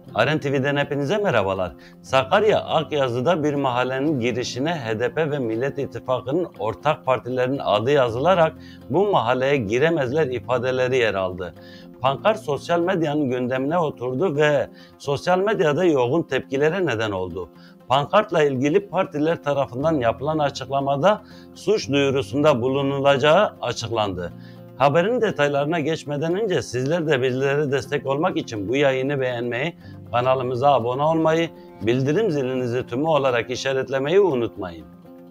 Aren TV'den hepinize merhabalar. Sakarya Akyazı'da bir mahallenin girişine HDP ve Millet İttifakı'nın ortak partilerinin adı yazılarak bu mahalleye giremezler ifadeleri yer aldı. Pankart sosyal medyanın gündemine oturdu ve sosyal medyada yoğun tepkilere neden oldu. Pankartla ilgili partiler tarafından yapılan açıklamada suç duyurusunda bulunulacağı açıklandı. Haberin detaylarına geçmeden önce sizler de bizlere destek olmak için bu yayını beğenmeyi, kanalımıza abone olmayı, bildirim zilinizi tümü olarak işaretlemeyi unutmayın.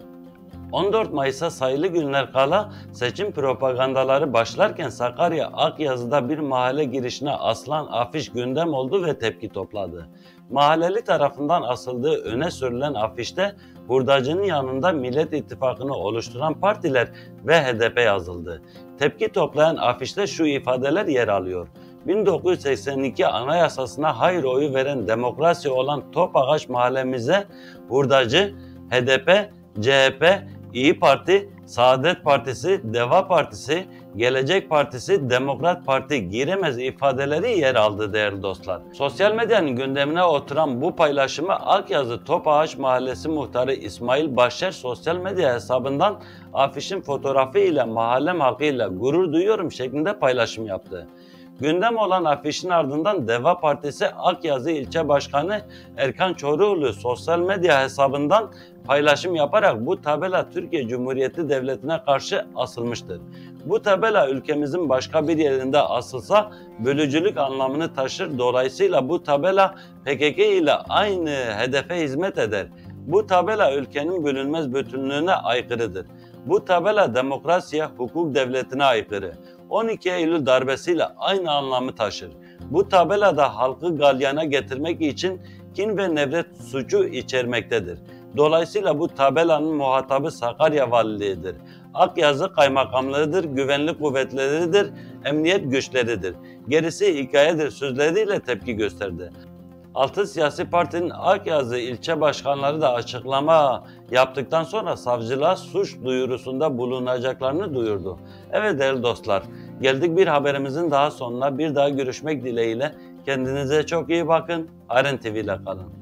14 Mayıs'a sayılı günler kala seçim propagandaları başlarken Sakarya Akyazı'da bir mahalle girişine asılan afiş gündem oldu ve tepki topladı. Mahalleli tarafından asıldığı öne sürülen afişte hurdacının yanında Millet İttifakı'nı oluşturan partiler ve HDP yazıldı. Tepki toplayan afişte şu ifadeler yer alıyor. 1982 Anayasasına hayır oyu veren demokrasi olan Topağaç mahallemize hurdacı, HDP, CHP, İyi Parti, Saadet Partisi, Deva Partisi, Gelecek Partisi, Demokrat Parti giremez ifadeleri yer aldı değerli dostlar. Sosyal medyanın gündemine oturan bu paylaşımı Akyazı Topağaç Mahallesi Muhtarı İsmail Başer sosyal medya hesabından afişin fotoğrafı ile mahallem halkıyla gurur duyuyorum şeklinde paylaşım yaptı. Gündem olan afişin ardından Deva Partisi Akyazı İlçe Başkanı Erkan Çoruhlu sosyal medya hesabından paylaşım yaparak bu tabela Türkiye Cumhuriyeti Devleti'ne karşı asılmıştır. Bu tabela ülkemizin başka bir yerinde asılsa bölücülük anlamını taşır. Dolayısıyla bu tabela PKK ile aynı hedefe hizmet eder. Bu tabela ülkenin bölünmez bütünlüğüne aykırıdır. Bu tabela demokrasiye, hukuk devletine aykırı. 12 Eylül darbesiyle aynı anlamı taşır. Bu tabela da halkı galyana getirmek için kin ve nefret suçu içermektedir. Dolayısıyla bu tabelanın muhatabı Sakarya Valiliğidir. Akyazı Kaymakamlığıdır, güvenlik kuvvetleridir, emniyet güçleridir. Gerisi hikayedir sözleriyle tepki gösterdi. 6 siyasi partinin Akyazı ilçe başkanları da açıklama yaptıktan sonra savcılığa suç duyurusunda bulunacaklarını duyurdu. Evet değerli dostlar, geldik bir haberimizin daha sonuna. Bir daha görüşmek dileğiyle. Kendinize çok iyi bakın. Aren TV ile kalın.